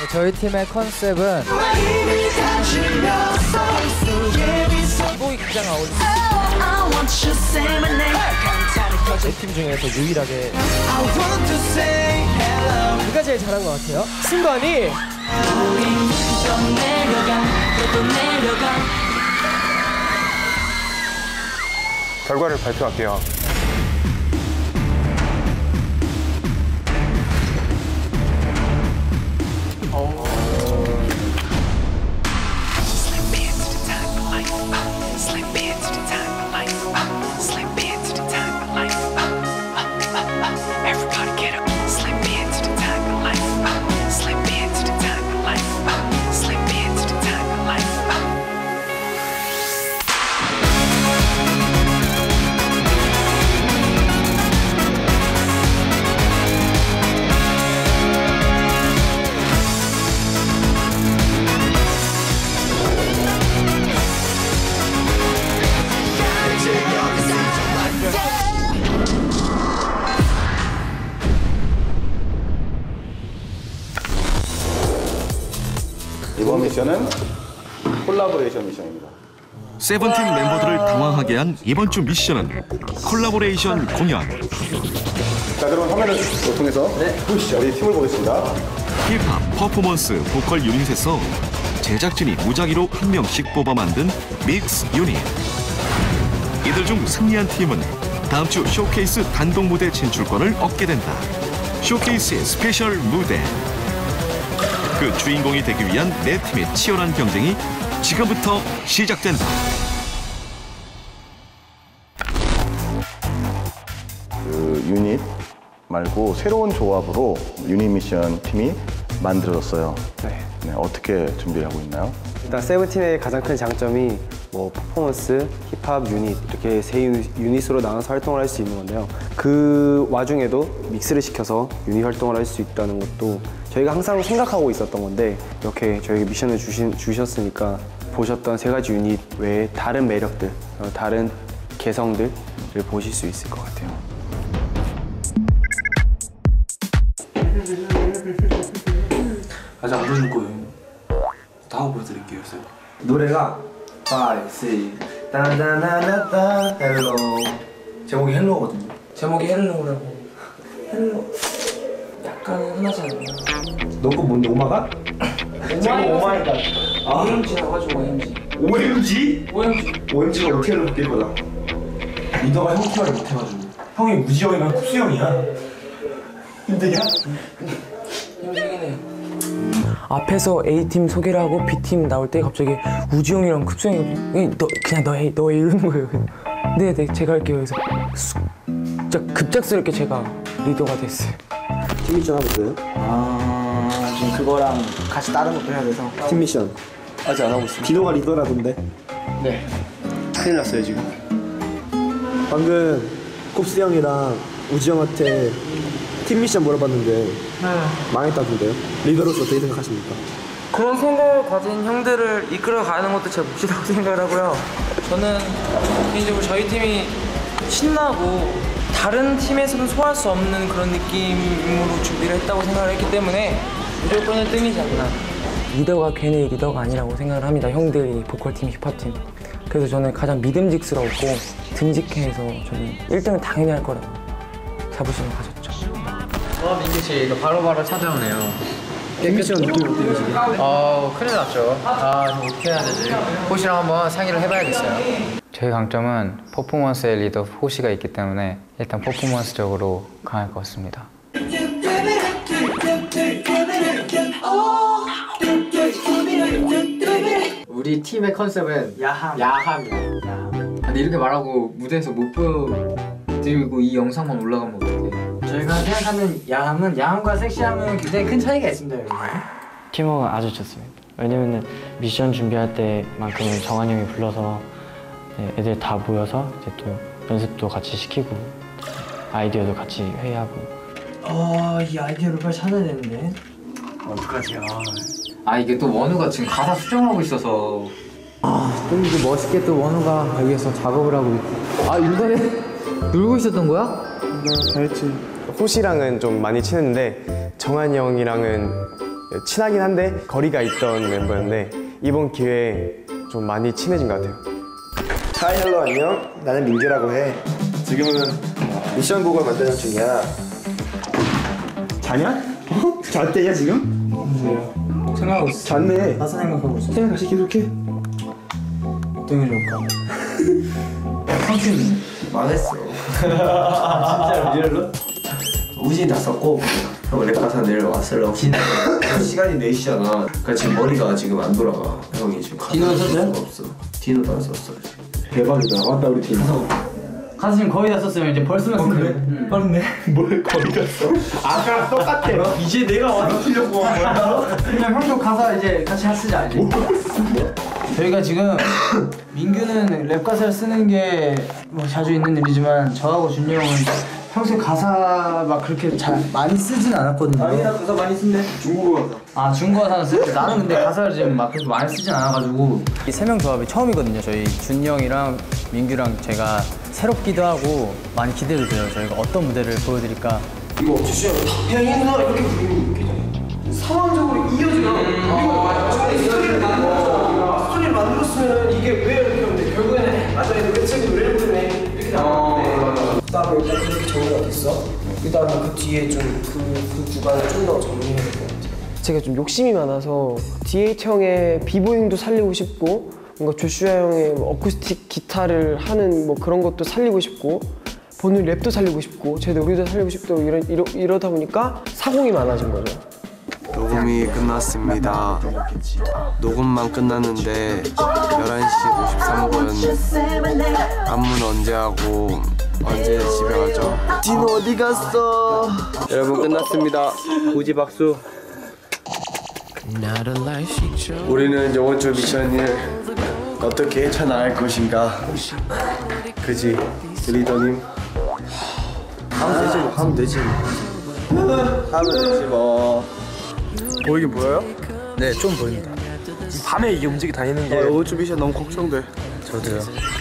저희 팀의 컨셉은 기복이 가장 어울리는 네 팀 중에서 유일하게 누가 제일 잘한 것 같아요? 승관이! 결과를 발표할게요. 이번 미션은 콜라보레이션 미션입니다. 세븐틴 멤버들을 당황하게 한 이번 주 미션은 콜라보레이션 공연. 자, 그럼 화면을 통해서 보시죠. 우리 팀을 보겠습니다. 힙합, 퍼포먼스, 보컬 유닛에서 제작진이 무작위로 한 명씩 뽑아 만든 믹스 유닛. 이들 중 승리한 팀은 다음 주 쇼케이스 단독 무대 진출권을 얻게 된다. 쇼케이스의 스페셜 무대. 그 주인공이 되기 위한 네 팀의 치열한 경쟁이 지금부터 시작된다. 그 유닛 말고 새로운 조합으로 유닛 미션 팀이 만들어졌어요. 네, 어떻게 준비를 하고 있나요? 일단 세븐틴의 가장 큰 장점이 뭐 퍼포먼스, 힙합 유닛 이렇게 세 유닛으로 나눠서 활동을 할 수 있는 건데요. 그 와중에도 믹스를 시켜서 유닛 활동을 할 수 있다는 것도 저희가 항상 생각하고 있었던 건데 이렇게 저에게 미션을 주셨으니까 보셨던 세 가지 유닛 외에 다른 매력들, 다른 개성들을 보실 수 있을 것 같아요. 아직 안 보여줄 거예요. 다 하고 보여드릴게요. 노래가 5, 6, 따다나나따 헬로 제목이 헬로거든요. 제목이 헬로라고. 헬로 약간 흔하지 않나요? 너 거 뭔데? 오마가? 제목 오마니까 OMG라고 하죠. OMG. OMG? OMG가 어떻게 헬로 바뀔 거다. 리더가 형 팀을 못해가지고 형이 무지형이면 쿱스형이야. 힘들냐? 힘들긴 해요. 앞에서 A팀 소개를 하고 B팀 나올 때 갑자기 우지영이랑 급수형이 너 해 이러는 거예요. 네 제가 할게요. 그래서 진짜 급작스럽게 제가 리더가 됐어요. 팀 미션 하고 있어요? 지금 그거랑 같이 다른 것도 해야 돼서 팀 미션 아직 안 하고 있어요. 디노가 리더라던데. 네. 큰일 났어요 지금. 방금 콥스 형이랑 우지 형한테 팀 미션 물어봤는데 망했다던데요? 리더로서 어떻게 생각하십니까? 그런 생각을 가진 형들을 이끌어가는 것도 제 몫이라고 생각을 하고요. 저는 개인적으로 저희 팀이 신나고 다른 팀에서는 소화할 수 없는 그런 느낌으로 준비를 했다고 생각을 했기 때문에 무조건 1등이지 않나. 리더가 괜히 리더가 아니라고 생각을 합니다. 형들이 보컬팀, 힙합팀. 그래서 저는 가장 믿음직스럽고 듬직해서 저는 1등을 당연히 할 거라고 자부심을 가졌죠. 민규 씨 이거 바로바로 찾아오네요. 미션 느낌 어때요 지금? 큰일 났죠. 지금 어떻게 해야 되지? 호시랑 한번 상의를 해봐야겠어요. 저희 강점은 퍼포먼스의 리더 호시가 있기 때문에 일단 퍼포먼스적으로 강할 것 같습니다. 우리 팀의 컨셉은 야함이에요. 근데 이렇게 말하고 무대에서 못 보여드리고 이 영상만 올라가면 어떡해? 저희가 생각하는 야함은 야함과 섹시함은 굉장히 큰 차이가 있습니다, 여러분. 팀워크는 아주 좋습니다. 왜냐면 미션 준비할 때만큼은 정한이 형이 불러서 애들 다 모여서 이제 또 연습도 같이 시키고 아이디어도 같이 회의하고. 이 아이디어를 빨리 찾아야 되는데 어떡하지? 이게 또 원우가 지금 가사 수정하고 있어서 좀 이제 멋있게 또 원우가 여기서 작업을 하고 있고. 인터넷 놀고 있었던 거야? 네, 잘했지. 호시랑은 좀 많이 치는데 정한이 형이랑은 친하긴 한데 거리가 있던 멤버였는데 이번 기회에 좀 많이 친해진 것 같아요. 하이 헬로 안녕. 나는 민규라고 해. 지금은 미션 곡을 만드는 중이야. 자냐? 잘 때냐 지금? 생각하고 있어. 잤네. 가사 생각하고 있어. 생각 다시 계속해. 어떤 게 좋을까? 삼촌 망했어. 진짜로 리얼로? 우진이 다 썼고 형 랩 가사 내려왔으려고 시간이 4시잖아. 그러니까 지금 머리가 지금 안 돌아가. 형이 지금 디노 썼어요? 없어. 디노도 안 썼어. 대박이다. 맞다 우리 디노. 가사 지금 거의 다 썼으면 이제 벌써만 쓰면 그래? 빠른데? 뭘 거의 다 써? 아까랑 똑같아. 이제 내가 와서 틀려고 한 거야. 그냥 형도 가사 이제 같이 쓰자 이제. 저희가 지금 민규는 랩 가사를 쓰는 게 뭐 자주 있는 일이지만 저하고 준이 형은 평소에 가사 막 그렇게 잘 많이 쓰진 않았거든요. 아니야 가사 많이 쓴대. 중국어 가사. 아 중국어 가사는 쓰는데 나는 근데 가사를 지금 막 그렇게 많이 쓰진 않아가지고 이 세 명 조합이 처음이거든요. 저희 준이 형이랑 민규랑 제가 새롭기도 하고 많이 기대도 돼요. 저희가 어떤 무대를 보여드릴까. 이거 주시면 그냥 인사 이렇게 부르면 웃기잖아. 상황적으로 이어지잖아. 스토리를 만들었으면 이게 왜 이렇게 하는데 결국에는 맞아 이거 끝이고 노래를 부르네 이렇게 나왔는데 따로 일단 그렇게 정리가 됐어. 그다음에 그 뒤에 좀 그 구간을 좀 더 정리해야 될 것 같아. 제가 좀 욕심이 많아서 DH 형의 비보잉도 살리고 싶고 뭔가 조슈아 형의 뭐 어쿠스틱 기타를 하는 뭐 그런 것도 살리고 싶고 본인 랩도 살리고 싶고 제 노래도 살리고 싶고 이러다 보니까 사공이 많아진 거죠. 녹음이 끝났습니다. 녹음만 끝났는데 11시 53분. 안무는 언제 하고 언제 집에 가죠? 디노 어디 갔어? 여러분 끝났습니다. 고지 박수. 우리는 이번 주 미션을 어떻게 헤쳐나갈 것인가? 그지 리더님. 하면 되지 뭐. 보이긴 보여요? 네 좀 보입니다. 밤에 이게 움직이 다니는 게 이번 주 미션 너무 걱정돼. 저도요.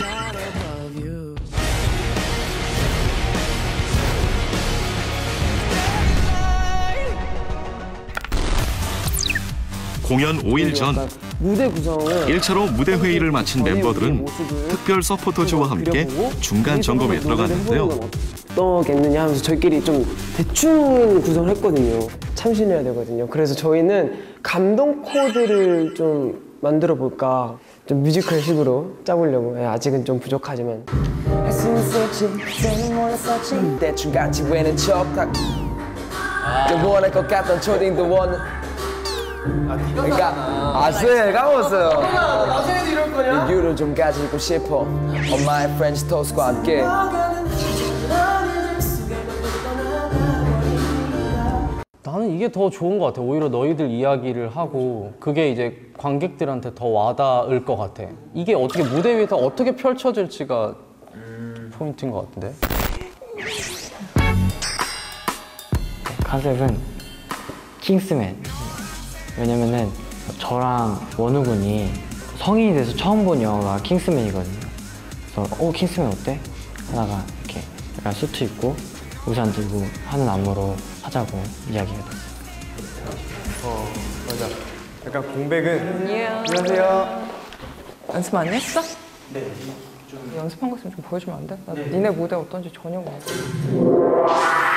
공연 5일 전 무대 구성을 1차로 무대 회의를 마친 멤버들은 특별 서포터즈와 함께 중간 점검에 들어갔는데요. 어떠겠느냐 하면서 저희끼리 좀 대충 구성을 했거든요. 참신해야 되거든요. 그래서 저희는 감동 코드를 좀 만들어 볼까 좀 뮤지컬식으로 짜보려고. 아직은 좀 부족하지만 대충 같이 외는 척 원할 것 같던 초딩도 원 그러니까 아세요 까먹었어요. 이유를 좀 가지고 싶어 On my French toast과 함께. 나는 이게 더 좋은 것 같아. 오히려 너희들 이야기를 하고 그게 이제 관객들한테 더 와닿을 것 같아. 이게 어떻게 무대 위에서 어떻게 펼쳐질지가 포인트인 것 같은데. 컨셉은 킹스맨. 왜냐면은 저랑 원우 군이 성인이 돼서 처음 본 영화가 킹스맨이거든요. 그래서 킹스맨 어때? 하다가 이렇게 약간 수트 입고 우산 들고 하는 안무로 하자고 이야기가 됐어요. 맞아. 약간 공백은. 안녕하세요. 연습 많이 했어? 네. 연습한 거 있으면 좀 보여주면 안 돼? 나 니네 무대 어떤지 전혀 모르겠어.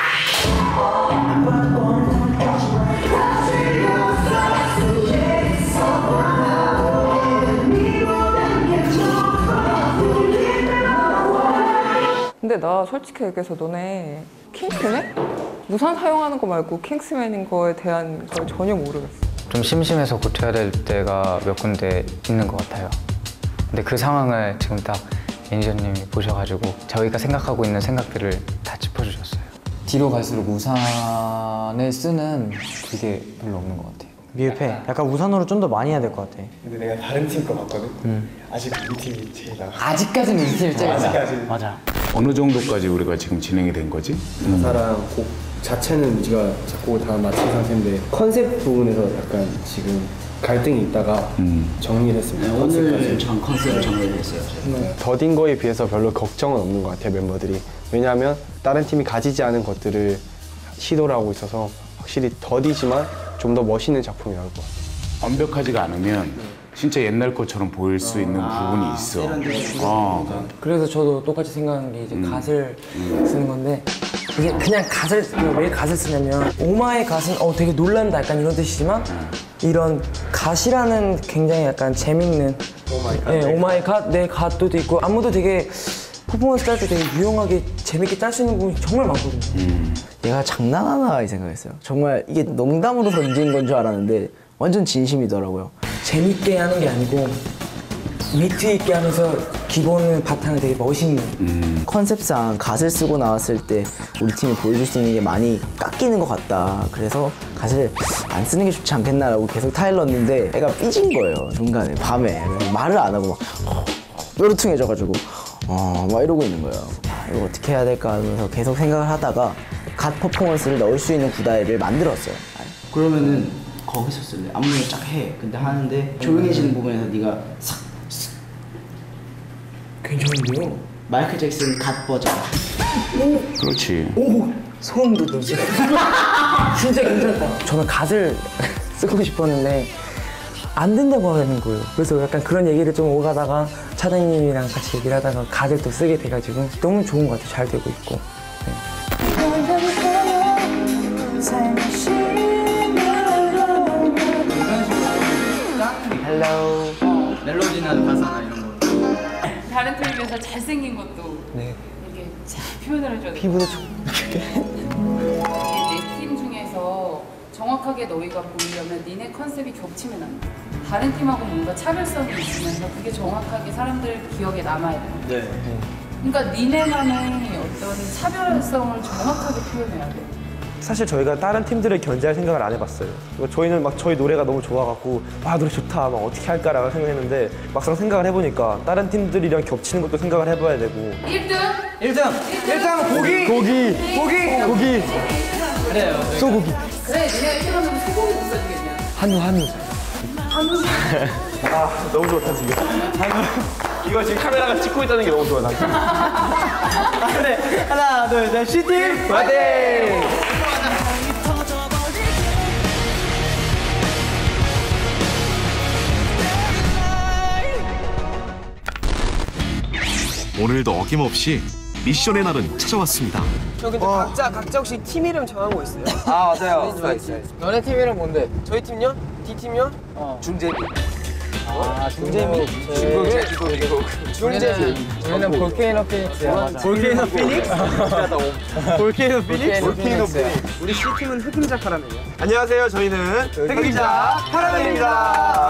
근데 나 솔직히 얘기해서 너네 킹스맨? 우산 사용하는 거 말고 킹스맨인 거에 대한 걸 전혀 모르겠어. 좀 심심해서 고쳐야 될 때가 몇 군데 있는 것 같아요. 근데 그 상황을 지금 딱 매니저님이 보셔가지고 저희가 생각하고 있는 생각들을 다 짚어주셨어요. 뒤로 갈수록 우산을 쓰는 그게 별로 없는 것 같아요. 미흡해. 약간 우산으로 좀 더 많이 해야 될 것 같아. 근데 내가 다른 팀 거 봤거든? 아직 우리 팀이 제일 나아. 아직까지는 우리 팀이 제일 나아. 맞아. 어느 정도까지 우리가 지금 진행이 된 거지? 가사랑 곡 자체는 우리가 작곡을 다 마친 상태인데 컨셉 부분에서 약간 지금 갈등이 있다가 정리를 했습니다. 오늘 전 컨셉을 정리를 했어요. 더딘 거에 비해서 별로 걱정은 없는 것 같아요, 멤버들이. 왜냐하면 다른 팀이 가지지 않은 것들을 시도를 하고 있어서 확실히 더디지만 좀 더 멋있는 작품이 나올 것 같아요. 완벽하지가 않으면 진짜 옛날 것처럼 보일 수 있는 부분이 있어. 그래서 저도 똑같이 생각하는 게 이제 갓을 쓰는 건데 이게 그냥 갓을 왜 갓을 쓰냐면 오마이 갓은 되게 놀란다 약간 이런 뜻이지만 이런 갓이라는 굉장히 약간 재밌는 오마이 갓 내 갓도 있고 안무도 되게 퍼포먼스 짤 때 되게 유용하게 재밌게 짤 수 있는 부분이 정말 많거든요. 얘가 장난하나 이 생각했어요. 정말 이게 농담으로 던진 건 줄 알았는데 완전 진심이더라고요. 재밌게 하는 게 아니고 위트 있게 하면서 기본 바탕을 되게 멋있는 컨셉상 갓을 쓰고 나왔을 때 우리 팀이 보여줄 수 있는 게 많이 깎이는 것 같다. 그래서 갓을 안 쓰는 게 좋지 않겠나라고 계속 타일 넣었는데 애가 삐진 거예요. 중간에 밤에 말을 안 하고 막 뾰루퉁해져가지고 막 이러고 있는 거예요. 이거 어떻게 해야 될까 하면서 계속 생각을 하다가 갓 퍼포먼스를 넣을 수 있는 구다이를 만들었어요. 그러면은 거기서 쓸래. 안무를 쫙 해. 근데 하는데 조용해지는 부분에서 네가 싹 괜찮은데요? 마이클 잭슨 갓 버전. 그렇지. 오! 소름 돋았어. 진짜 괜찮다. 저는 갓을 쓰고 싶었는데 안 된다고 하는 거예요. 그래서 약간 그런 얘기를 좀 오가다가 차장님이랑 같이 얘기를 하다가 갓을 또 쓰게 돼가지고 너무 좋은 것 같아요. 잘 되고 있고. 헬로 멜로디나 가사나 이런 거. 다른 팀에 비해서 잘생긴 것도 이렇게 잘 표현을 해줘야 돼. 피부도 좀 이게 내 팀 중에서 정확하게 너희가 보이려면 니네 컨셉이 겹치면 안 돼. 다른 팀하고 뭔가 차별성이 있으면서 그게 정확하게 사람들 기억에 남아야 돼. 그러니까 니네만의 어떤 차별성을 정확하게 표현해야 돼. 사실 저희가 다른 팀들을 견제할 생각을 안 해봤어요. 저희는 막 저희 노래가 너무 좋아갖고 노래 좋다 막 어떻게 할까라고 생각했는데 막상 생각을 해보니까 다른 팀들이랑 겹치는 것도 생각을 해봐야 되고 1등 고기 그래요. 소고기 그래 니네 1등 하면 소고기 못 써주겠냐. 한우 한우 너무 좋다 지금 이거 지금 카메라가 찍고 있다는 게 너무 좋아 나 지금 그래 하나 둘 셋 C팀 화이팅! 오늘도 어김없이 미션의 날은 찾아왔습니다. 저 근데 각자 혹시 팀 이름 정한 거 있어요? 맞아요. 너네 팀 이름 뭔데? 저희 팀요? D팀요? 중재비. 중재미? 중재미. 우리는 볼케이노 피닉스야. 볼케이노 피닉스? 볼케이노 피닉스? 볼케이노 피닉스. 우리 C팀은 흑임자 카라멜이야. 안녕하세요 저희는 흑임자 카라멜입니다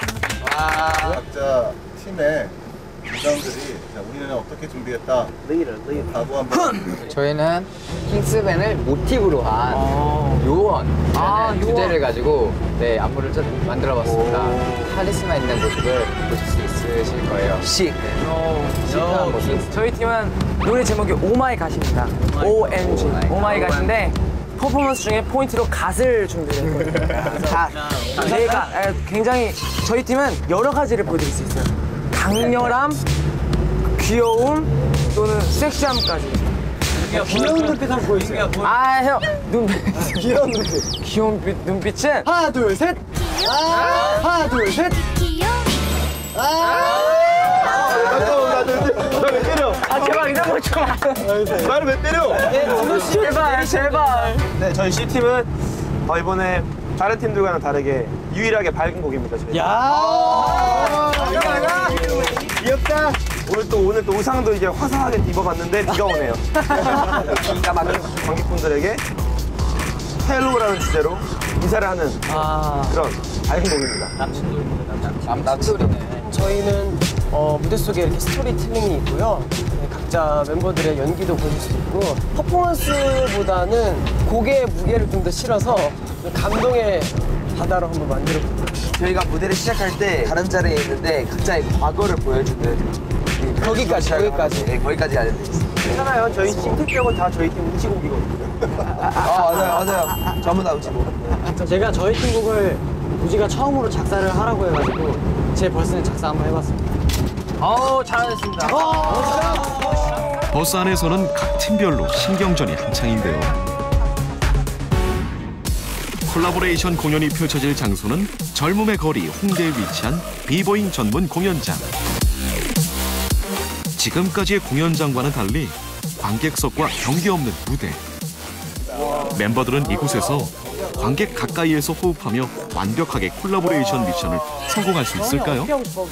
각자 팀의 구성들이 우리는 어떻게 준비했다 각오 한번 저희는 킹스밴을 모티브로 한 요원이라는 주제를 가지고 안무를 만들어봤습니다. 카리스마 있는 모습을 보실 수 있으실 거예요. 시크한 모습. 저희 팀은 노래 제목이 오마이 갓입니다. OMG 오마이 갓인데 퍼포먼스 중에 포인트로 갓을 준비했거든요. 갓. 저희가 굉장히 저희 팀은 여러 가지를 보여드릴 수 있어요. 강렬함, 귀여움 또는 섹시함까지. 귀여운 눈빛 한번 보여주세요. 형 눈빛. 귀여운 눈빛. 귀여운 눈빛은 하나 둘 셋. 하나 둘 셋. 나왜 때려? 제발 이런 거 좀. 나를 왜 때려? 제발. 네, 저희 C팀은 이번에 다른 팀들과는 다르게 유일하게 밝은 곡입니다. 저희. 귀엽다. 오늘 또 의상도 이제 화사하게 입어봤는데 비가 오네요. 비가 많은 관객분들에게 헬로라는 주제로 인사를 하는 그런 밝은 곡입니다. 남친돌이네. 저희는 무대 속에 이렇게 스토리텔링이 있고요. 각자 멤버들의 연기도 보실 수 있고 퍼포먼스보다는 곡의 무게를 좀 더 실어서 감동의 바다로 한번 만들어볼게요. 저희가 무대를 시작할 때 다른 자리에 있는데 각자의 과거를 보여주는 거기까지. 네, 거기까지 알려드리겠습니다. 괜찮아요. 저희 팀특격은 다 저희 팀 우지곡이거든요. 맞아요. 전부 다 우지곡. 제가 저희 팀 곡을 우지가 처음으로 작사를 하라고 해가지고 제 버스는 작사 한번 해봤습니다. 잘하셨습니다. 버스 안에서는 각 팀별로 신경전이 한창인데요. 콜라보레이션 공연이 펼쳐질 장소는 젊음의 거리 홍대에 위치한 비보잉 전문 공연장. 지금까지의 공연장과는 달리 관객석과 경계 없는 무대. 멤버들은 이곳에서 관객 가까이에서 호흡하며 완벽하게 콜라보레이션 미션을 성공할 수 있을까요?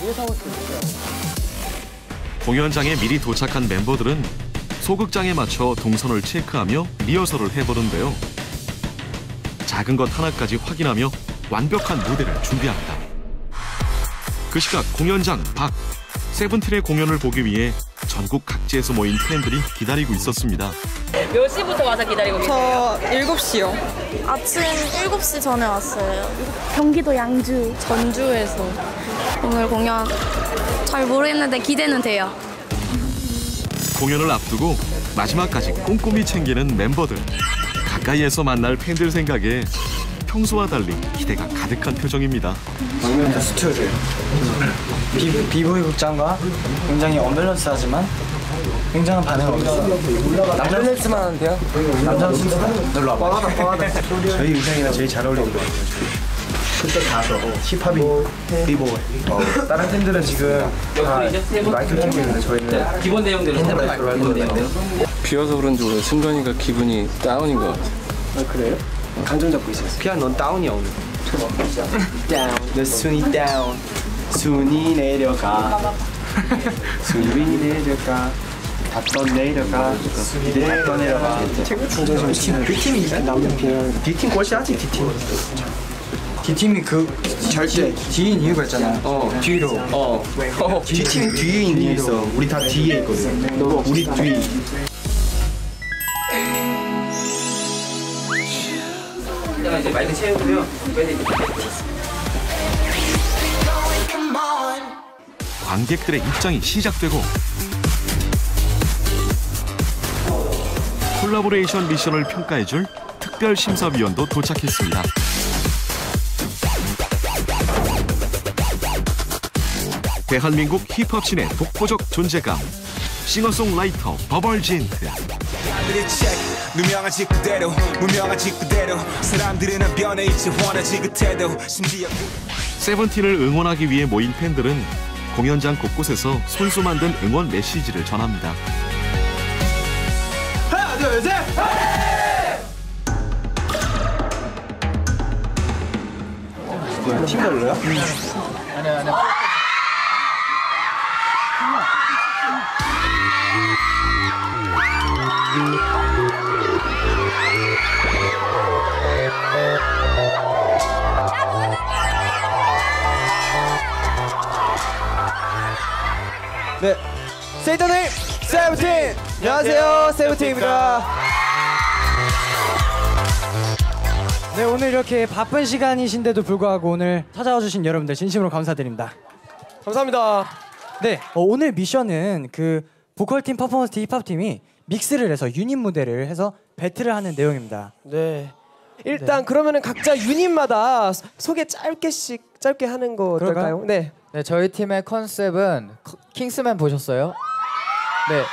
공연장에 미리 도착한 멤버들은 소극장에 맞춰 동선을 체크하며 리허설을 해보는데요. 작은 것 하나까지 확인하며 완벽한 무대를 준비합니다. 그 시각 공연장 밖, 세븐틴의 공연을 보기 위해 전국 각지에서 모인 팬들이 기다리고 있었습니다. 몇 시부터 와서 기다리고 계세요? 저 7시요. 아침 7시 전에 왔어요. 경기도 양주. 전주에서. 오늘 공연 잘 모르겠는데 기대는 돼요. 공연을 앞두고 마지막까지 꼼꼼히 챙기는 멤버들. 가까이에서 만날 팬들 생각에 평소와 달리 기대가 가득한 표정입니다. 막내부터 스튜디오. 비보이 극장과 굉장히 언밸런스하지만 굉장한 반응을 얻었어요. 남자 댄스만 하는데요? 남자 순서 놀러 와봐. 저희 의상이랑 제일 잘 어울리는 것 같아요. 그때 가서 힙합이 비보이. 다른 팀들은 지금 다 마이크를 켜고 있는데 저희는 기본 내용대로 마이크로 할 거예요. 비와서 그런지 오늘 승관이가 기분이 다운인 것 같아. 아 그래요? 감정 잡고 있었어. 피아 넌 다운이야 오늘. 다운. 내 순위 다운. 순위 내려가. 순위 내려가. 갔던 내려가. 내가 내려가. 그 팀이 남는 비는 D팀 꼴찌하지 D팀. D팀이 그 절대 뒤인 이유가 있잖아. 뒤로. D팀 뒤에 있는 이유 있어. 우리 다 뒤에 있거든. 우리 뒤. 이제 마이크 채우고요. 관객들의 입장이 시작되고 콜라보레이션 미션을 평가해줄 특별 심사위원도 도착했습니다. 대한민국 힙합씬의 독보적 존재감, 싱어송라이터 버벌진트. 누명하지 그대로 무명하지 그대로 사람들은 변해 있지 원하지 그 태도 심지어 세븐틴을 응원하기 위해 모인 팬들은 공연장 곳곳에서 손수 만든 응원 메시지를 전합니다. 하나 둘 셋! 팀 별로야? 아니야. 네, 세이터님 세븐틴! 안녕하세요, 세븐틴입니다. 네, 오늘 이렇게 바쁜 시간이신데도 불구하고 오늘 찾아와 주신 여러분들 진심으로 감사드립니다. 감사합니다. 네, 오늘 미션은 그 보컬팀, 퍼포먼스 팀, 힙합팀이 믹스를 해서 유닛 무대를 해서 배틀을 하는 내용입니다. 네. 일단 그러면은 각자 유닛마다 소개 짧게 하는 거 어떨까요? 네. 네, 저희 팀의 컨셉은 킹스맨 보셨어요? 네.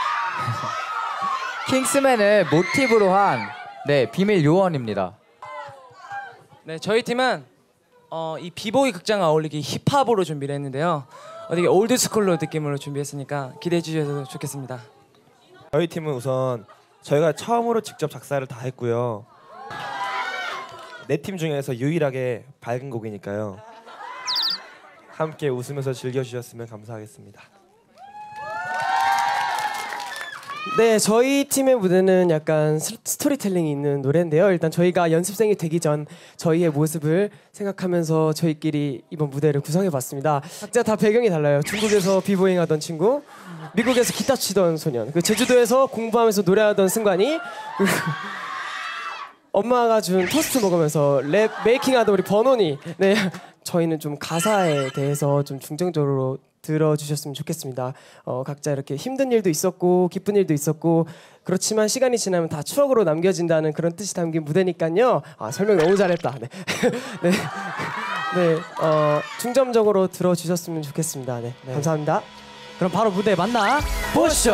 킹스맨을 모티브로 한 비밀 요원입니다. 네, 저희 팀은 이 비보이 극장에 어울리기 힙합으로 준비를 했는데요. 되게 올드스쿨로 느낌으로 준비했으니까 기대해 주셔도 좋겠습니다. 저희 팀은 우선 저희가 처음으로 직접 작사를 다 했고요. 네 팀 중에서 유일하게 밝은 곡이니까요. 함께 웃으면서 즐겨주셨으면 감사하겠습니다. 네, 저희 팀의 무대는 약간 스토리텔링이 있는 노래인데요. 일단 저희가 연습생이 되기 전 저희의 모습을 생각하면서 저희끼리 이번 무대를 구성해봤습니다. 각자 다 배경이 달라요. 중국에서 비보잉 하던 친구, 미국에서 기타 치던 소년, 그 제주도에서 공부하면서 노래하던 승관이, 엄마가 준 토스트 먹으면서 랩 메이킹하던 우리 버논이. 네, 저희는 좀 가사에 대해서 좀 중점적으로 들어주셨으면 좋겠습니다. 각자 이렇게 힘든 일도 있었고 기쁜 일도 있었고 그렇지만 시간이 지나면 다 추억으로 남겨진다는 그런 뜻이 담긴 무대니까요. 설명 너무 잘했다. 네, 네, 네, 중점적으로 들어주셨으면 좋겠습니다. 네, 감사합니다. 그럼 바로 무대 만나 보시죠.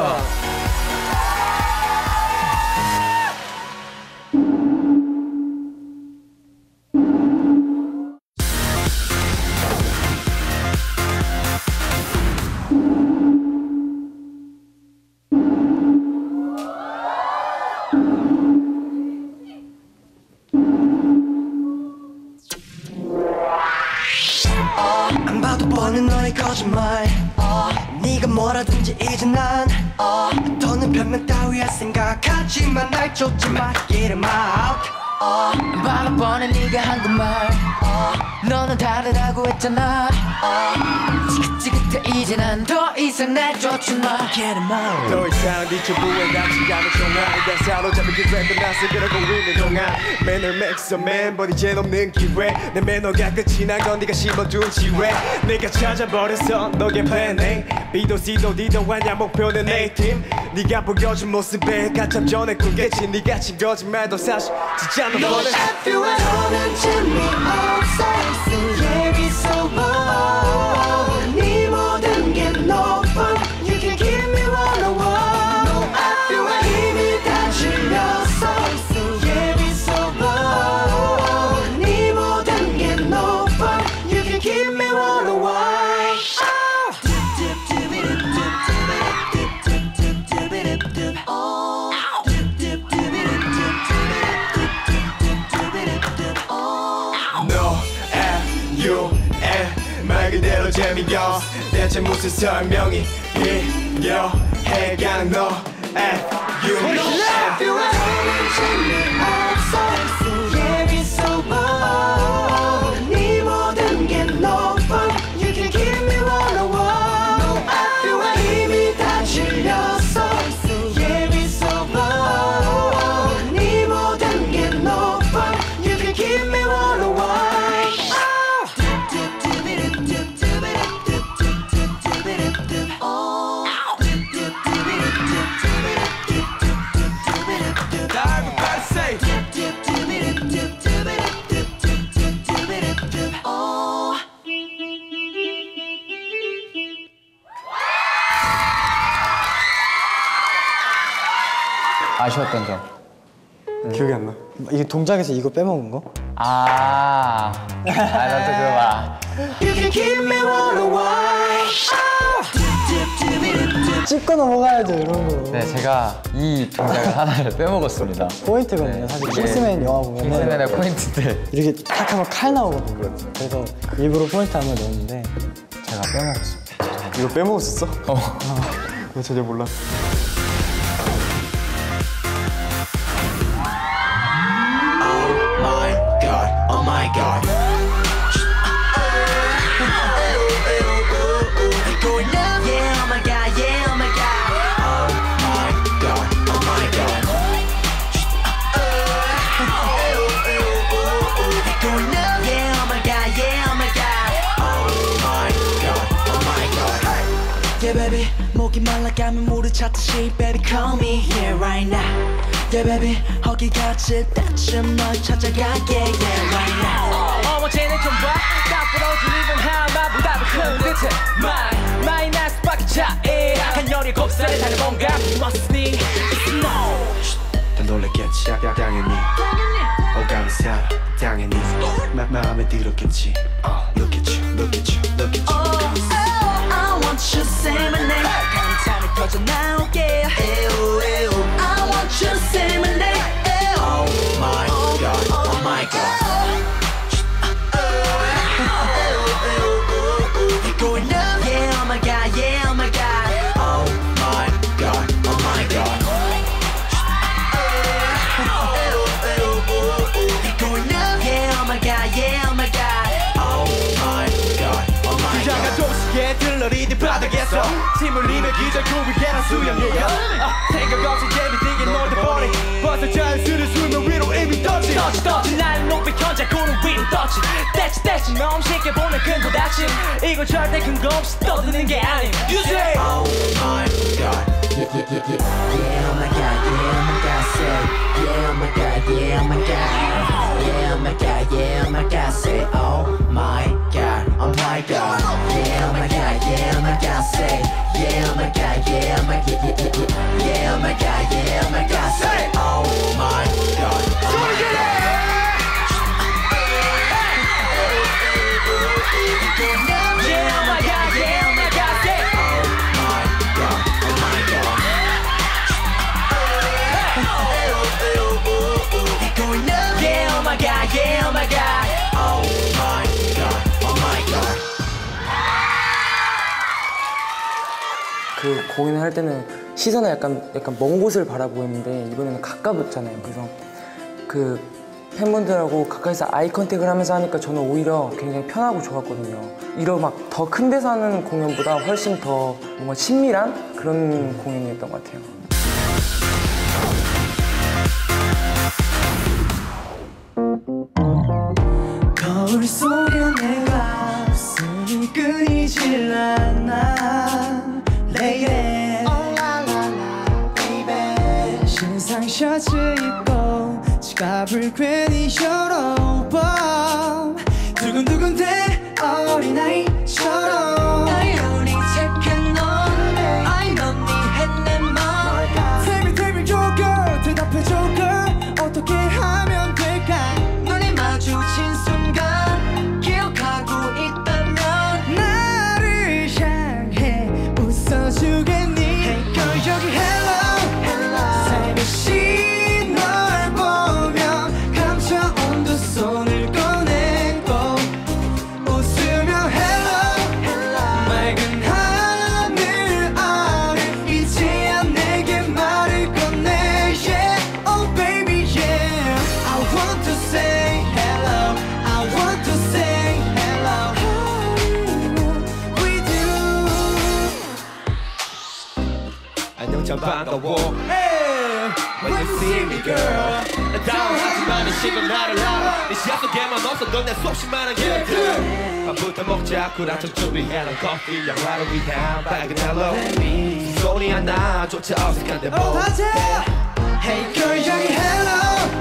뻔뻔한 너의 거짓말 네가 뭐라든지 이제 난 더는 변명 따위야 생각하지만 날 쫓지 마 Get him out 바라보는 네가 한 그 말 너는 다르다고 했잖아 지긋지긋해 이제 난 더 이상 날 쫓지 마 Get him out 너의 사랑 뒤쳐보에 닿지 않은 동안 난 사로잡힌 그 랩을 낯을 그러고 있는 동안 맨을 맥서 맨번 이젠 없는 기회 내 매너가 끝이 난 건 네가 심어둔 지뢰 내가 찾아버렸어 너의 plan A B도 C도 D도 아냐 목표는 A팀 네가 보여준 모습에 가참 전에 꿈겠지 네가 친 거짓말도 사실 진짜 너 너 앞에와는 재미없어 여기서 네 모든 게 no fun You can give me one on one 너 앞에와 이미 다 질렸어 여기서 네 모든 게 no fun You can give me one on one 말 그대로 재미없어 대체 무슨 설명이 필요해 그냥 너 F-U-N 재미없어 네 모든 게 no fun You can give me one on one 너 앞에와 이미 다 질렸어 재미없어 네 모든 게 no fun You can give me one on one 아쉬웠던 점. 기억이 안 나. 이게 동작에서 이거 빼먹은 거? 나도 그거 봐. You can give me one on one 짚고 넘어가야죠 이런 거. 네, 제가 이 동작을 하나를 빼먹었습니다. 포인트거든요. 사실 이게 킹스맨 영화 보면 킹스맨의 포인트인데 이렇게 탁 하면 칼 나오거든요. 그래서 일부러 포인트 한번 넣었는데 제가 빼먹었습니다. 이거 빼먹었었어? 나 전혀 몰라. Oh my god Going up Yeah oh my god Yeah oh my god Oh my god Oh my god Going up Yeah oh my god Yeah oh my god Oh my god Oh my god Yeah baby 목이 말라가면 물을 찾듯이 Baby call me here right now Yeah baby 허기가 질 때쯤 널 찾아갈게 Yeah right now 어머쟤는 좀봐 딱 부러진 이건 하마보다 더 큰 듯해 마이너스밖에 차이 한 17살에 다른 뭔가 Must need It's no 다 놀랬겠지 당연히 오감이 살아 당연히 마음에 들었겠지 Look at you Look at you Look at you I want you to say my name 감탄을 터져 나오게 I want you to say my name Oh my god Oh my god Going up Yeah oh my god Yeah oh my god Oh my god Oh my god Going up Yeah oh my god Yeah oh my god Oh my god Oh my god 야가 도시에 들러리는 바닥에서 짐 흘리며 기절구 위에나 수영해요 생각 없이 재미지게 놀다 보니 벌써 자연스레 수면 위로 이미 떠지 날 높이 현재 구름 위로 떠지 떼치 너무 쉽게 보면 큰 고다침 이건 절대 근거 없이 떠드는 게 아님 You say Oh my god Yeah oh my god Yeah oh my god Say Yeah oh my god Yeah oh my god Yeah oh my god Yeah oh my god Say oh my god Oh my god Yeah oh my god Yeah oh my god Say Yeah oh my god Yeah oh my god Yeah oh my god Yeah oh my god Say Oh my god Oh my god Yeah oh my god Yeah oh my god Say Oh my god Oh my god Going up Yeah oh my god Yeah oh my god Oh my god Oh my god 그 공연을 할 때는 시선을 약간 먼 곳을 바라보고 있는데 이번에는 가까웠잖아요. 그래서 그 팬분들하고 가까이서 아이 컨택을 하면서 하니까 저는 오히려 굉장히 편하고 좋았거든요. 이런 막 더 큰 데서 하는 공연보다 훨씬 더 뭔가 친밀한 그런 공연이었던 것 같아요. 거울 속에 내가 숨이 끊이질 않아 Lady baby 신상 셔츠 입고 지갑을 괜히 열어봐 두근두근대 어린아이처럼 나연이 착한 넌 I know 네 했네 말 Tell me your girl 대답해줘 girl 어떻게 하면 될까 눈이 마주친 순간 기억하고 있다면 나를 향해 웃어주겠니 Hey girl 여기 hello 살며시 널 보며 감춰온 두 손을 꺼내고 웃으며 hello 맑은 하늘 아래 이제야 내게 말을 건네 Yeah oh baby yeah I want to say hello I want to say hello with you 안녕 참 반가워 When you see me girl 나 당황하지만 이 시간 나를 알아 네 시야 속에만 없었던 내 수없이많은 기억들 밥부터 먹자 쿨한 척 준비해놓은 커피 영화를 위한 빨간 헬로 소리 하나 조차 어색한데 뭐 Hey girl 여기 hello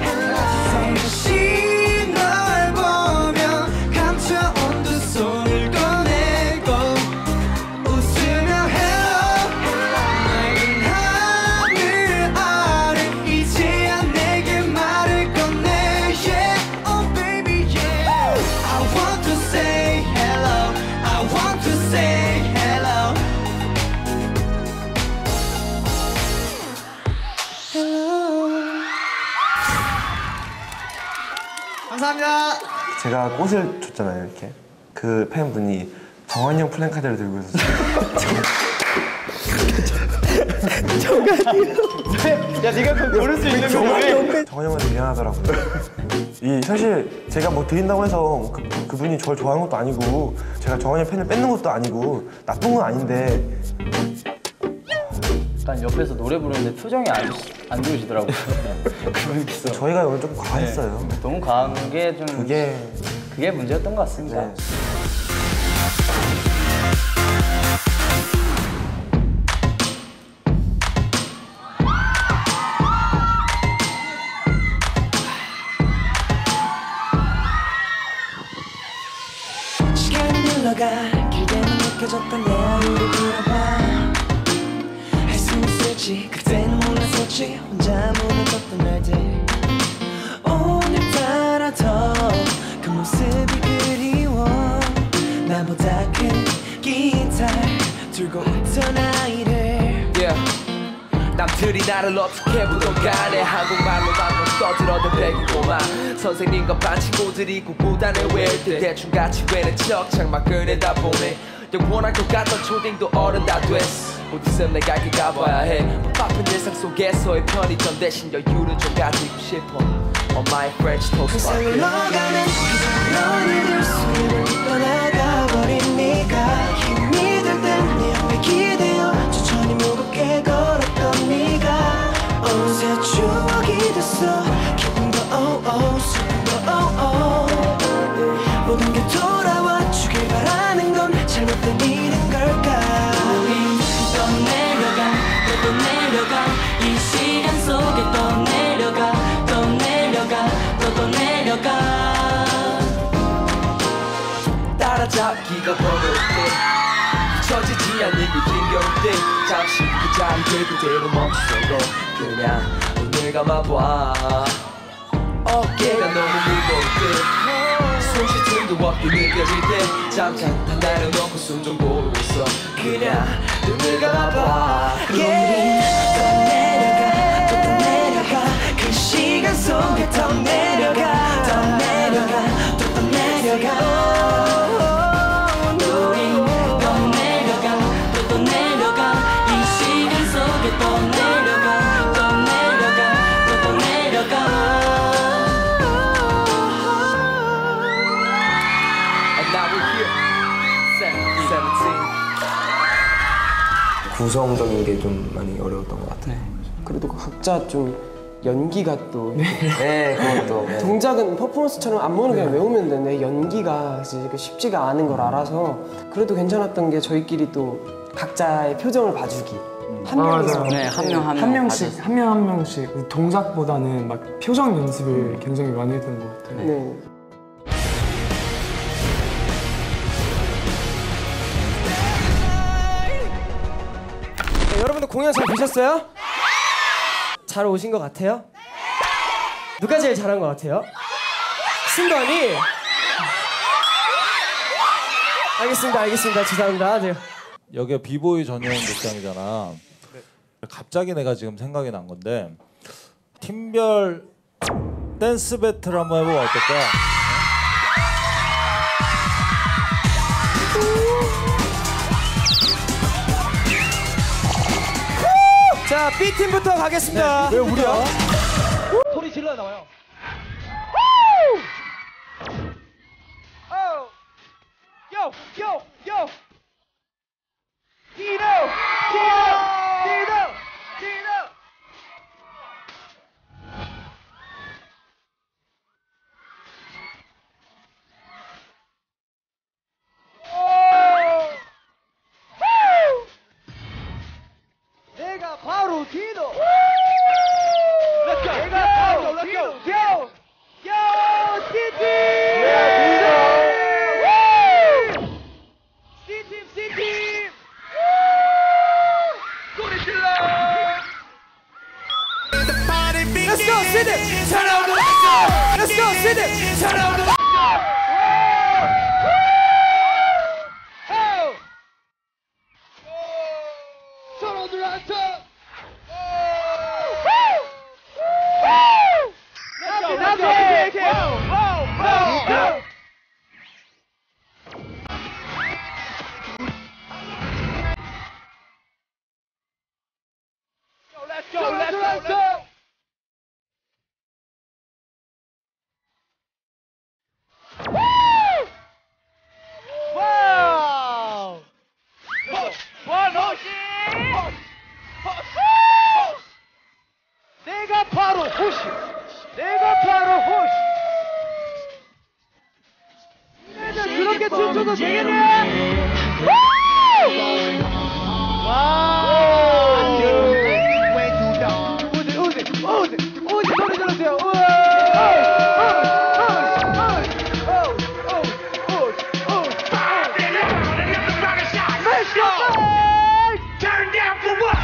살며시 널 보며 감춰온 두 손을 꺼내고 웃으며 hello 맑은 하늘 아래 이제야 내게 말을 건네 Yeah oh baby yeah I want to say hello I want to say hello 감사합니다. 제가 꽃을 줬잖아요, 이렇게. 그 팬분이 정한이 형 플랜카드를 들고 있었어요. 야 네가 그걸 고를 수 있는 거야. 정한이 형한테 미안하더라고요. 이 사실 제가 뭐 드린다고 해서 그분이 저를 좋아하는 것도 아니고 제가 정한이 형 팬을 뺏는 것도 아니고 나쁜 건 아닌데 일단 옆에서 노래 부르는데 표정이 안 좋으시더라고요. 그런 게 있어. 저희가 오늘 좀 과했어요. 네. 너무 과한 게 좀 그게 문제였던 것 같습니다. 네. 시간이 흘러가 길게는 느껴졌던 내 얼굴을 물어봐 할 수 있을지 그때는 몰랐었지 혼자 무너졌던 날들 오늘따라 더 그 모습이 그리워 나보다 큰 기타 들고 있던 아이를 yeah. 남들이 나를 어떻게 보던 간에 한국말로 방금 떠들어도 배기고만 선생님과 반 친구들이 구구단을 외울 때 대충같이 외는 척 창만 꺼내다 보네 영원할 것 같던 초딩도 어른 다 됐어 곧 있으면 내가 길 가봐야 해 바쁜 일상 속에서의 편의점 대신 여유는 좀 가지고 싶어 On my French toast 그 세월 흘러가면 너를 들 수를 떠나가버린 네가 힘이 들 땐 내 옆에 기대어 천천히 무겁게 걸었던 네가 어느새 추억이 됐어 기분도 슬픔도 모든 게 돌아와 주길 바라는 건 잘못된 일인 걸까 우린 떠내려가 또 내려가 이 시간 속에 떠내려가 또 내려가 따라잡기가 버거운데 잊혀지지 않는 게 힘겨울 때 잠시 그 자리를 그대로 멈춰도 그냥 눈을 감아봐 어깨가 너무 무거울 때 숨쉴 틈도 없게 느껴질 때 잠깐 다 내려놓고 숨 좀 고르고 있어 그냥 눈을 감아봐 우린 떠내려가 또 내려가 그 시간 속에 더 내려가 또 내려가 우린 또 내려가 이 구성적인 게 좀 많이 어려웠던 것 같아요. 그래도 각자 좀 연기가 또 네, 그것도. 네. 동작은 퍼포먼스처럼 안무는 그냥 외우면 되는데 연기가 진짜 쉽지가 않은 걸 알아서 그래도 괜찮았던 게 저희끼리 또 각자의 표정을 봐주기. 한 명이서 한 명씩 동작보다는 막 표정 연습을 굉장히 많이 했던 것 같아요. 네. 네, 여러분들 공연 잘 보셨어요? 잘 오신 것 같아요? 누가 제일 잘한 것 같아요? 승관이? 알겠습니다. 죄송합니다. 네. 여기가 비보이 전용 극장이잖아. 갑자기 내가 지금 생각이 난 건데 팀별 댄스 배틀 한번 해보면 어떨까? 자, B팀부터 가겠습니다. 왜 우리야? 소리 질러 나와요. 요! 디노! 내가 바로 디노! 내가 바로 디노! C팀! 소리 질러! Let's go, City! Turn on the lights! Let's go, City! Turn on the lights! Turn on the lights! Let's go! Let's go! Wow! 내가 바로 호시! 그렇게 춤춰도 되겠네! 와우! 우지 소리 들으세요. Turn down for what?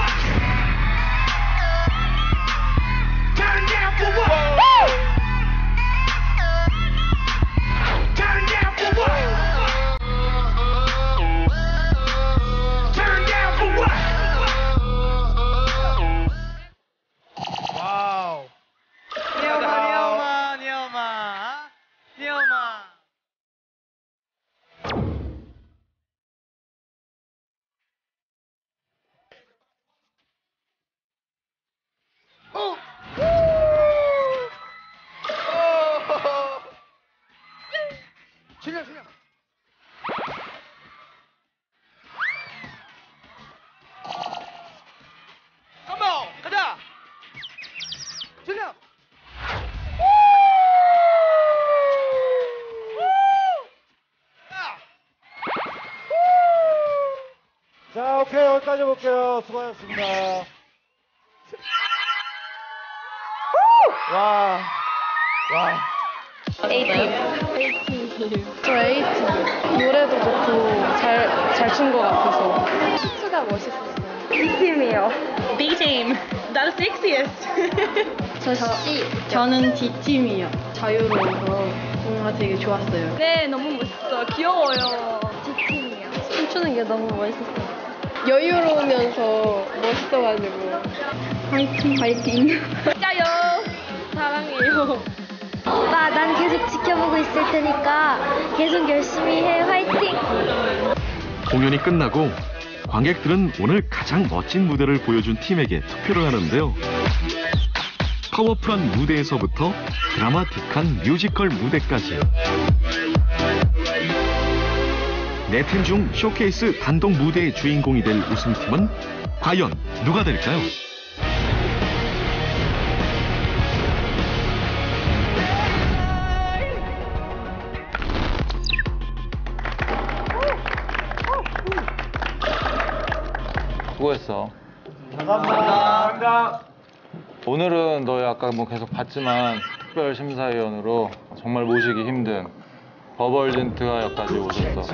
Turn down for what? Turn down for what? Turn down for what? Wow. 니오마. 준영. Come on, 가자. 준영. 자, 오케이, 여기까지 볼게요. 수고하셨습니다. 와. A팀. 저 A팀. 노래도 좋고 잘 춘 것 같아서. 슈트가 멋있었어요. B팀이요. B팀. That's sexiest. 저 C. 저는 D팀이요. 자유로워서 뭔가 되게 좋았어요. 네, 너무 멋있어요. 귀여워요. D팀이요. 춤추는 게 너무 멋있었어요. 여유로우면서 멋있어가지고. 화이팅. 짜요. 사랑해요. 오빠, 난 계속 지켜보고 있을 테니까 계속 열심히 해. 화이팅! 공연이 끝나고 관객들은 오늘 가장 멋진 무대를 보여준 팀에게 투표를 하는데요. 파워풀한 무대에서부터 드라마틱한 뮤지컬 무대까지 네 팀 중 쇼케이스 단독 무대의 주인공이 될 우승팀은 과연 누가 될까요? 수고했어. 감사합니다. 오늘은 너 아까 뭐 계속 봤지만 특별 심사위원으로 정말 모시기 힘든 버벌진트가여기까지 오셨어.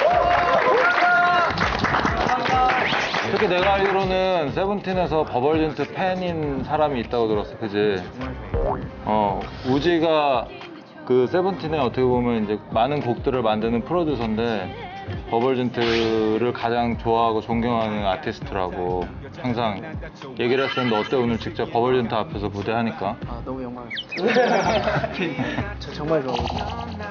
특히 내가 알기로는 세븐틴에서 버벌진트 팬인 사람이 있다고 들었어, 그지? 우지가 그 세븐틴에 어떻게 보면 이제 많은 곡들을 만드는 프로듀서인데 버벌진트를 가장 좋아하고 존경하는 아티스트라고 항상 얘기를 했었는데 어때 오늘 직접 버벌진트 앞에서 무대하니까? 아 너무 영광이에요. 저 정말 좋아하거든요.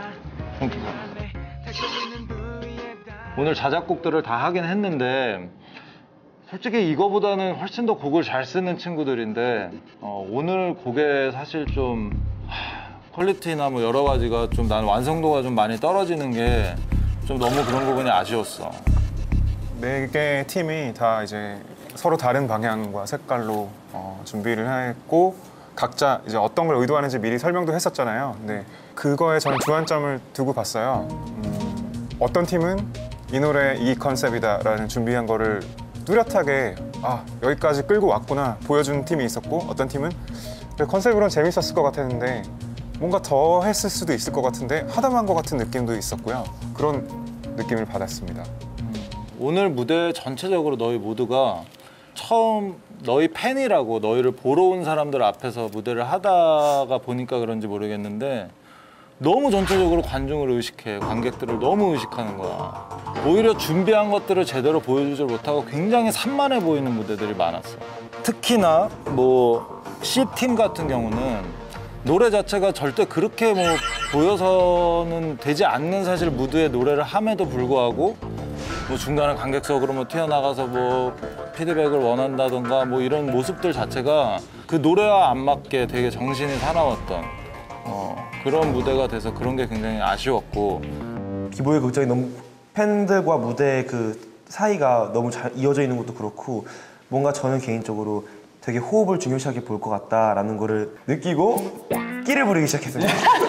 오늘 자작곡들을 다 하긴 했는데 솔직히 이거보다는 훨씬 더 곡을 잘 쓰는 친구들인데 오늘 곡에 사실 좀 퀄리티나 뭐 여러 가지가 좀 난 완성도가 좀 많이 떨어지는 게 좀 너무 그런 부분이 아쉬웠어. 네 개의 팀이 다 이제 서로 다른 방향과 색깔로 준비를 했고 각자 이제 어떤 걸 의도하는지 미리 설명도 했었잖아요. 근데 그거에 저는 주안점을 두고 봤어요. 어떤 팀은 이 노래 이 컨셉이다라는 준비한 거를 뚜렷하게 여기까지 끌고 왔구나 보여준 팀이 있었고 어떤 팀은 컨셉으로는 재밌었을 것 같았는데 뭔가 더 했을 수도 있을 것 같은데 하다만 것 같은 느낌도 있었고요. 그런 느낌을 받았습니다. 오늘 무대 전체적으로 너희 모두가 처음 너희 팬이라고 너희를 보러 온 사람들 앞에서 무대를 하다가 보니까 그런지 모르겠는데 너무 전체적으로 관중을 의식해. 관객들을 너무 의식하는 거야. 오히려 준비한 것들을 제대로 보여주지 못하고 굉장히 산만해 보이는 무대들이 많았어. 특히나 뭐 C팀 같은 경우는 노래 자체가 절대 그렇게 뭐 보여서는 되지 않는 사실 무드의 노래를 함에도 불구하고 뭐 중간에 관객석으로 뭐 튀어나가서 뭐 피드백을 원한다던가 뭐 이런 모습들 자체가 그 노래와 안 맞게 되게 정신이 사나웠던 그런 무대가 돼서 그런 게 굉장히 아쉬웠고 기보의 극장이 너무 팬들과 무대의 그 사이가 너무 잘 이어져 있는 것도 그렇고 뭔가 저는 개인적으로 되게 호흡을 중요시하게 볼 것 같다라는 거를 느끼고 끼를 부리기 시작했어요.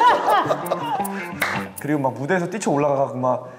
그리고 막 무대에서 뛰쳐 올라가고 막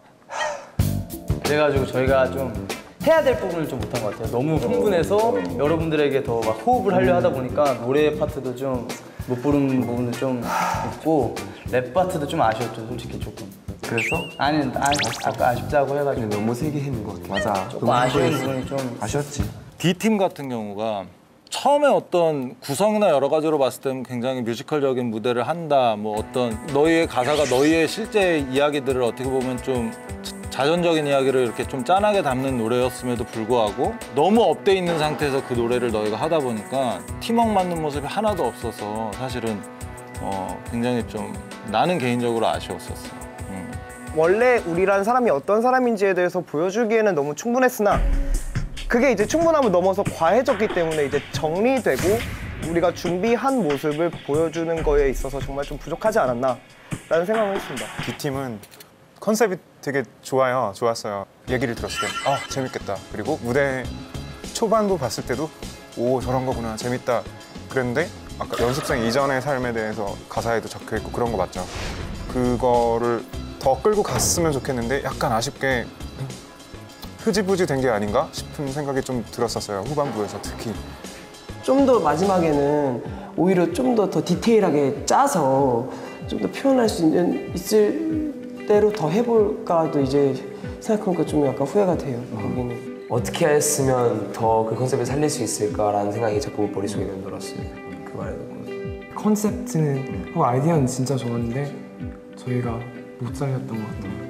그래가지고 저희가 좀 해야 될 부분을 좀 못한 것 같아요. 너무 흥분해서 여러분들에게 더 막 호흡을 하려 하다 보니까 노래 파트도 좀 못 부른 부분도 좀 있고 랩 파트도 좀 아쉬웠죠, 솔직히 조금. 그래서? 아니 아까 아쉽다고 해가지고 너무 세게 했는 것 같아. 맞아. 조금 아쉬운 부분이 좀 아쉬웠지. D팀 같은 경우가 처음에 어떤 구성이나 여러 가지로 봤을 때는 굉장히 뮤지컬적인 무대를 한다. 뭐 어떤 너희의 가사가 너희의 실제 이야기들을 어떻게 보면 좀 자전적인 이야기를 이렇게 좀 짠하게 담는 노래였음에도 불구하고 너무 업돼 있는 상태에서 그 노래를 너희가 하다 보니까 팀워크 맞는 모습이 하나도 없어서 사실은 굉장히 좀 나는 개인적으로 아쉬웠었어. 원래 우리란 사람이 어떤 사람인지에 대해서 보여주기에는 너무 충분했으나 그게 이제 충분함을 넘어서 과해졌기 때문에 이제 정리되고 우리가 준비한 모습을 보여주는 거에 있어서 정말 좀 부족하지 않았나 라는 생각을 했습니다. D팀은 컨셉이 되게 좋았어요. 얘기를 들었을 때 재밌겠다. 그리고 무대 초반도 봤을 때도 오 저런 거구나 재밌다 그랬는데 아까 연습생 이전의 삶에 대해서 가사에도 적혀있고 그런 거 맞죠? 그거를 더 끌고 갔으면 좋겠는데 약간 아쉽게 흐지부지 된 게 아닌가 싶은 생각이 좀 들었었어요. 후반부에서 특히. 좀 더 마지막에는 오히려 좀 더 디테일하게 짜서 좀 더 표현할 수 있을 대로 더 해볼까도 이제 생각해보니까 좀 약간 후회가 돼요. 거기는. 어떻게 했으면 더 그 컨셉을 살릴 수 있을까라는 생각이 자꾸 머릿속에 맴돌았어요. 그 말을 듣고. 컨셉트는 아이디어는 진짜 좋았는데 저희가 못 살렸던 것 같아요.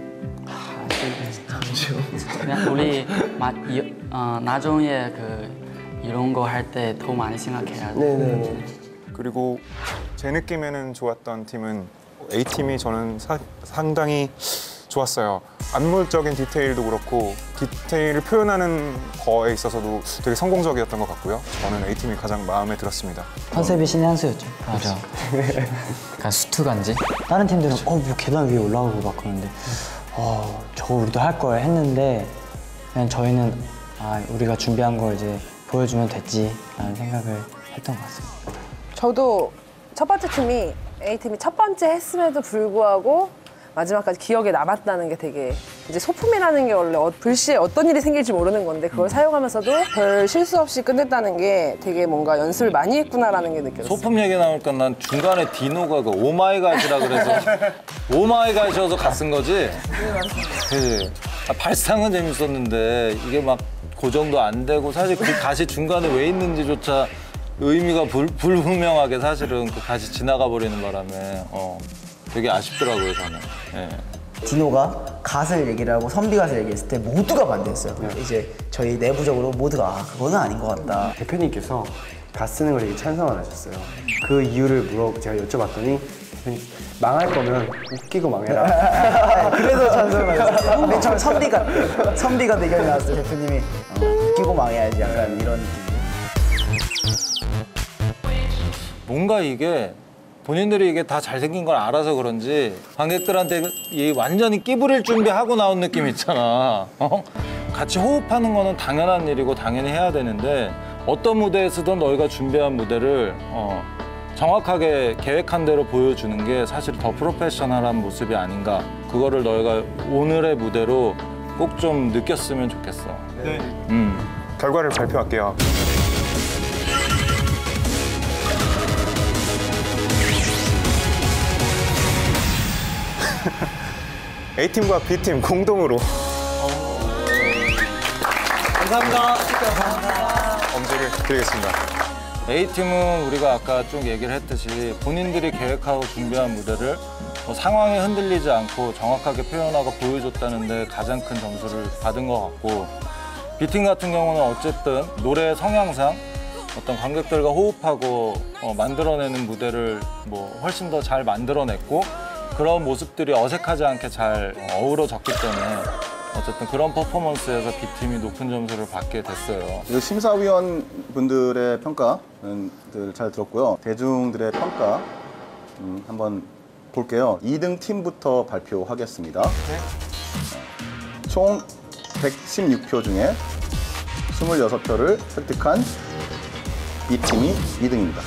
그냥 우리 나중에 이런 거 할 때 더 많이 생각해야 돼. 네네. 그리고 제 느낌에는 좋았던 팀은 A팀이 저는 상당히 좋았어요. 안무적인 디테일도 그렇고 디테일을 표현하는 거에 있어서도 되게 성공적이었던 것 같고요. 저는 A팀이 가장 마음에 들었습니다. 컨셉이 신의 한 수였죠. 맞아. 약간 수트 간지? 다른 팀들은 뭐 계단 위에 올라가고 막 그러는데 우리도 할 걸 했는데 그냥 저희는 우리가 준비한 걸 이제 보여주면 됐지라는 생각을 했던 것 같습니다. 저도 첫 번째 팀이 A팀이 첫 번째 했음에도 불구하고 마지막까지 기억에 남았다는 게 되게 이제 소품이라는 게 원래 불시에 어떤 일이 생길지 모르는 건데 그걸 사용하면서도 별 실수 없이 끝냈다는 게 되게 뭔가 연습을 많이 했구나라는 게 느껴졌어요. 소품 얘기 나오니까 난 중간에 디노가 그 오마이갓이라 그래서 오마이갓이어서 갔은 거지? 그치? 발상은 재밌었는데 이게 막 고정도 안 되고 사실 그 갓이 중간에 왜 있는지조차 의미가 불분명하게 사실은 그 갓이 지나가 버리는 바람에 되게 아쉽더라고요, 저는. 예. 디노가 갓을 얘기를 하고 선비 갓을 얘기했을 때 모두가 반대했어요. 이제 저희 내부적으로 모두가 그거는 아닌 것 같다. 대표님께서 갓 쓰는 걸 되게 찬성을 하셨어요. 그 이유를 제가 여쭤봤더니 망할 거면 웃기고 망해라. 그래서 찬성을 하셨어요. 맨 처음 선비가 의견이 나왔을 때 대표님이 웃기고 망해야지 약간 이런 느낌. 뭔가 이게 본인들이 이게 다 잘생긴 걸 알아서 그런지 관객들한테 이 완전히 끼부릴 준비하고 나온 느낌 있잖아. 같이 호흡하는 거는 당연한 일이고 당연히 해야 되는데 어떤 무대에 서든 너희가 준비한 무대를 정확하게 계획한 대로 보여주는 게 사실 더 프로페셔널한 모습이 아닌가. 그거를 너희가 오늘의 무대로 꼭 좀 느꼈으면 좋겠어. 네. 결과를 발표할게요. A팀과 B팀 공동으로 감사합니다. 엄지를 드리겠습니다. A팀은 우리가 아까 쭉 얘기를 했듯이 본인들이 계획하고 준비한 무대를 상황에 흔들리지 않고 정확하게 표현하고 보여줬다는 데 가장 큰 점수를 받은 것 같고 B팀 같은 경우는 어쨌든 노래 성향상 어떤 관객들과 호흡하고 만들어내는 무대를 훨씬 더 잘 만들어냈고 그런 모습들이 어색하지 않게 잘 어우러졌기 때문에 어쨌든 그런 퍼포먼스에서 B팀이 높은 점수를 받게 됐어요. 심사위원분들의 평가는 잘 들었고요. 대중들의 평가 한번 볼게요. 2등 팀부터 발표하겠습니다. 총 116표 중에 26표를 획득한 B팀이 2등입니다.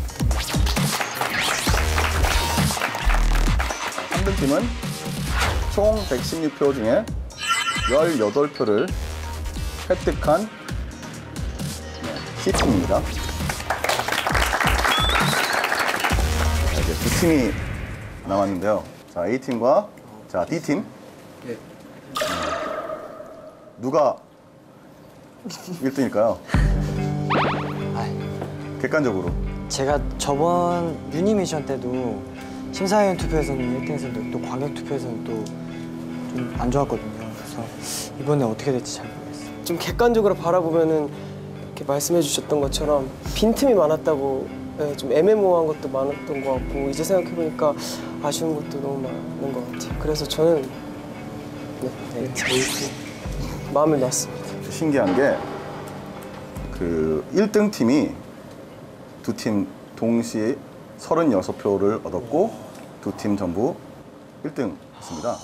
3등 팀은 총 116표 중에 18표를 획득한 C팀입니다. 이제 두 팀이 남았는데요. 자, A팀과 D팀. 누가 1등일까요? 객관적으로. 제가 저번 유니미션 때도 심사위원 투표에서는 1등 했었는데 또 관객 투표에서는 또 좀 안 좋았거든요. 그래서 이번에 어떻게 될지 잘 모르겠어요. 좀 객관적으로 바라보면은 이렇게 말씀해 주셨던 것처럼 빈틈이 많았다고 좀 애매모호한 것도 많았던 것 같고 이제 생각해보니까 아쉬운 것도 너무 많은 것 같아요. 그래서 저는 마음을 놨습니다. 신기한 게 그 1등 팀이 두 팀 동시에 36표를 얻었고 두 팀 전부 1등했습니다.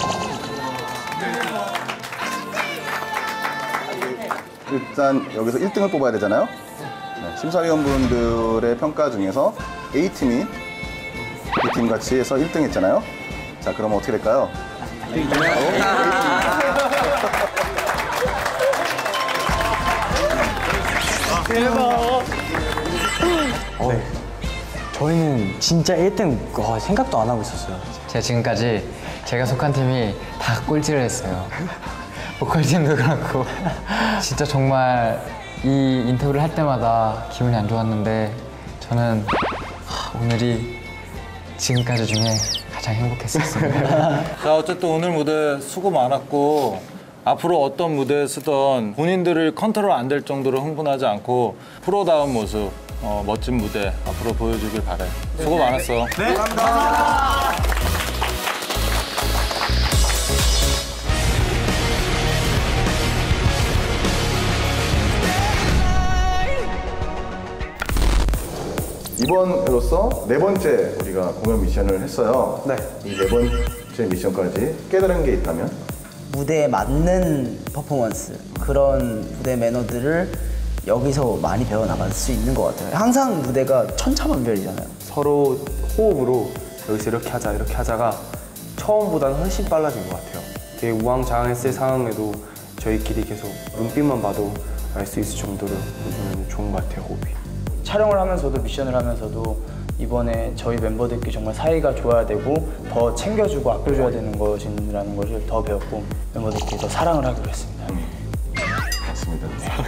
일단 여기서 1등을 뽑아야 되잖아요. 네, 심사위원분들의 평가 중에서 A팀이 B팀 같이 해서 1등 했잖아요. 자, 그러면 어떻게 될까요? 대박. 저희는 진짜 1등 생각도 안 하고 있었어요. 제가 지금까지 제가 속한 팀이 다 꼴찌를 했어요. 보컬팀도 그렇고 진짜 정말 이 인터뷰를 할 때마다 기분이 안 좋았는데 저는 오늘이 지금까지 중에 가장 행복했었습니다. 자, 어쨌든 오늘 무대 수고 많았고 앞으로 어떤 무대에 쓰던 본인들을 컨트롤 안 될 정도로 흥분하지 않고 프로다운 모습, 멋진 무대 앞으로 보여주길 바래. 수고 많았어. 네, 감사합니다. 이번 회로서 4번째 우리가 공연 미션을 했어요. 네. 이 4번째 구체적인 미션까지 깨달은 게 있다면? 무대에 맞는 퍼포먼스, 그런 무대 매너들을 여기서 많이 배워나갈 수 있는 것 같아요. 항상 무대가 천차만별이잖아요. 서로 호흡으로 여기서 이렇게 하자 이렇게 하자가 처음보다는 훨씬 빨라진 것 같아요. 되게 우왕좌왕했을 상황에도 저희끼리 계속 눈빛만 봐도 알 수 있을 정도로 요즘은 좋은 것 같아요, 호흡이. 촬영을 하면서도 미션을 하면서도 이번에 저희 멤버들끼리 정말 사이가 좋아야 되고 더 챙겨주고 아껴줘야 되는 것이라는 것을 더 배웠고 멤버들끼리 더 사랑을 하기로 했습니다. 맞습니다.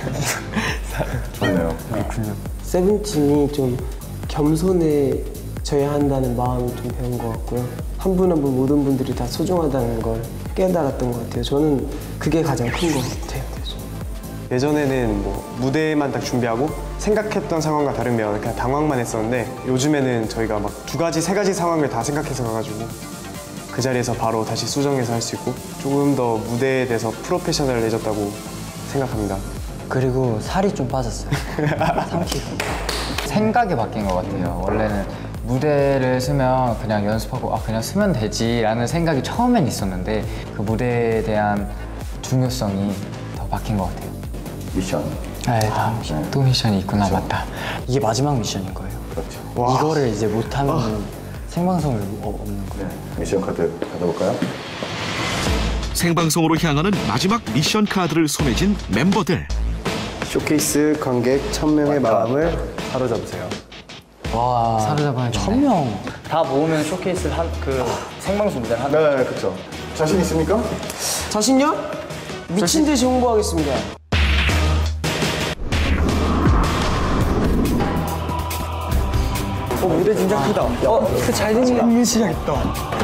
좋네요. 그렇군요. 세븐틴이 좀 겸손해져야 한다는 마음을 좀 배운 것 같고요. 한 분 한 분 모든 분들이 다 소중하다는 걸 깨달았던 것 같아요. 저는 그게 가장 큰 것 같아요. 예전에는 뭐 무대만 딱 준비하고 생각했던 상황과 다르면 그냥 당황만 했었는데 요즘에는 저희가 막 2가지, 3가지 상황을 다 생각해서 가가지고 그 자리에서 바로 다시 수정해서 할 수 있고 조금 더 무대에 대해서 프로페셔널해졌다고 생각합니다. 그리고 살이 좀 빠졌어요. 3kg. 생각이 바뀐 것 같아요. 원래는 무대를 쓰면 그냥 연습하고 그냥 쓰면 되지라는 생각이 처음엔 있었는데 그 무대에 대한 중요성이 더 바뀐 것 같아요. 미션. 다음 미션. 또 미션이 있구나. 그렇죠. 맞다. 이게 마지막 미션인 거예요. 그렇죠. 이거를 이제 못하면 생방송을 없는 거예요. 미션 카드 받아볼까요? 생방송으로 향하는 마지막 미션 카드를 손에 쥔 멤버들. 쇼케이스 관객 1000명의 마음을 사로잡으세요. 와, 사로잡아야 1000명. 다 모으면 쇼케이스를 그 생방송 무대를 하는 네, 그렇죠. 자신 있습니까? 자신요? 미친 듯이 홍보하겠습니다. 무대 진짜 크다. 잘 되는 시작했다.